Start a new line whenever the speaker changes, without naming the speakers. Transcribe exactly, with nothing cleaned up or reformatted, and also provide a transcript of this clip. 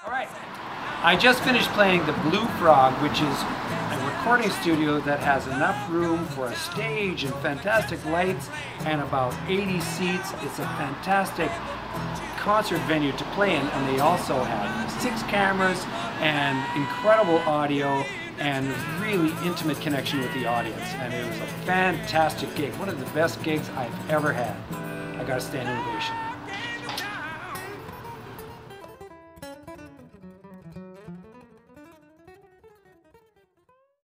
All right, I just finished playing the Bluefrog, which is a recording studio that has enough room for a stage and fantastic lights and about eighty seats. It's a fantastic concert venue to play in, and they also have six cameras and incredible audio and really intimate connection with the audience. And it was a fantastic gig, one of the best gigs I've ever had. I got a standing ovation.